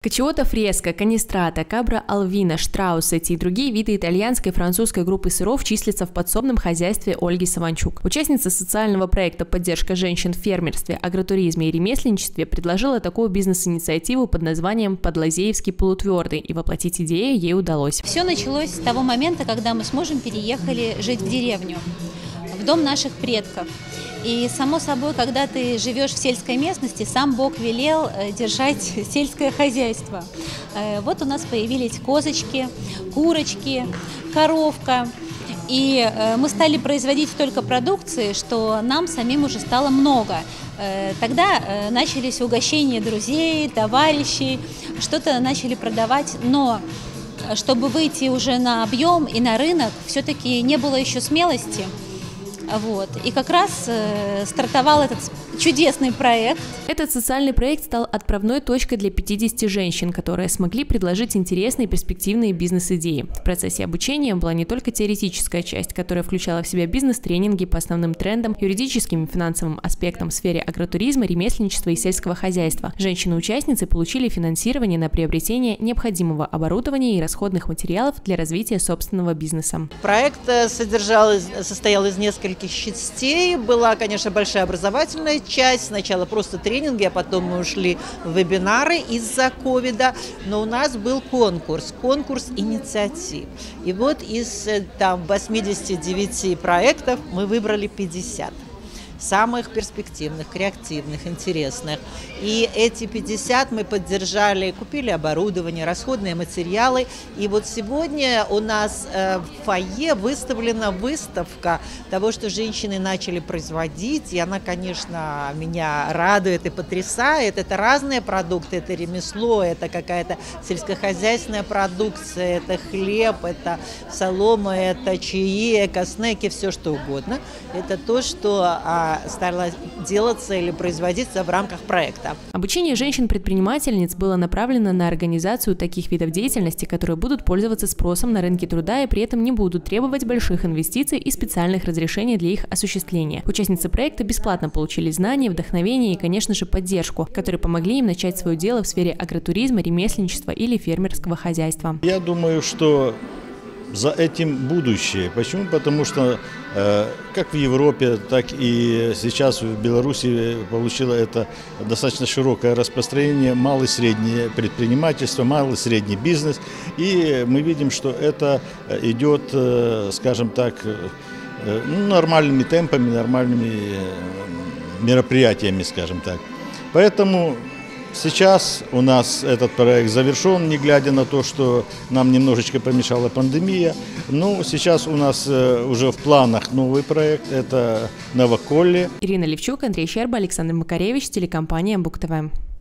Качиота фреска, канистрата, кабра алвина, штраус, эти и другие виды итальянской и французской группы сыров числятся в подсобном хозяйстве Ольги Саванчук. Участница социального проекта «Поддержка женщин в фермерстве, агротуризме и ремесленничестве» предложила такую бизнес-инициативу под названием «Подлазеевский полутвердый», и воплотить идею ей удалось. Все началось с того момента, когда мы с мужем переехали жить в деревню, в дом наших предков. И, само собой, когда ты живешь в сельской местности, сам Бог велел держать сельское хозяйство. Вот у нас появились козочки, курочки, коровка. И мы стали производить столько продукции, что нам самим уже стало много. Тогда начались угощения друзей, товарищей, что-то начали продавать, но чтобы выйти уже на объем и на рынок, все-таки не было еще смелости. Вот. И как раз стартовал этот чудесный проект. Этот социальный проект стал отправной точкой для 50 женщин, которые смогли предложить интересные и перспективные бизнес-идеи. В процессе обучения была не только теоретическая часть, которая включала в себя бизнес-тренинги по основным трендам, юридическим и финансовым аспектам в сфере агротуризма, ремесленничества и сельского хозяйства. Женщины-участницы получили финансирование на приобретение необходимого оборудования и расходных материалов для развития собственного бизнеса. Проект состоял из нескольких частей. Была, конечно, большая образовательная часть. Сначала просто тренинги, а потом мы ушли в вебинары из-за ковида. Но у нас был конкурс инициатив. И вот из 89 проектов мы выбрали 50. Самых перспективных, креативных, интересных. И эти 50 мы поддержали, купили оборудование, расходные материалы. И вот сегодня у нас в фойе выставлена выставка того, что женщины начали производить. И она, конечно, меня радует и потрясает. Это разные продукты, это ремесло, это какая-то сельскохозяйственная продукция, это хлеб, это солома, это чаи, эко-снеки, все что угодно. Это то, что стало делаться или производиться в рамках проекта. Обучение женщин-предпринимательниц было направлено на организацию таких видов деятельности, которые будут пользоваться спросом на рынке труда и при этом не будут требовать больших инвестиций и специальных разрешений для их осуществления. Участницы проекта бесплатно получили знания, вдохновение и, конечно же, поддержку, которые помогли им начать свое дело в сфере агротуризма, ремесленничества или фермерского хозяйства. Я думаю, что за этим будущее. Почему? Потому что как в Европе, так и сейчас в Беларуси получило это достаточно широкое распространение, малое и среднее предпринимательство, малый и средний бизнес. И мы видим, что это идет, скажем так, нормальными темпами, нормальными мероприятиями, скажем так. Поэтому сейчас у нас этот проект завершен, не глядя на то, что нам немножечко помешала пандемия. Но сейчас у нас уже в планах новый проект, это Новоколле. Ирина Левчук, Андрей Щерба, Александр Макаревич, телекомпания Бук ТВ.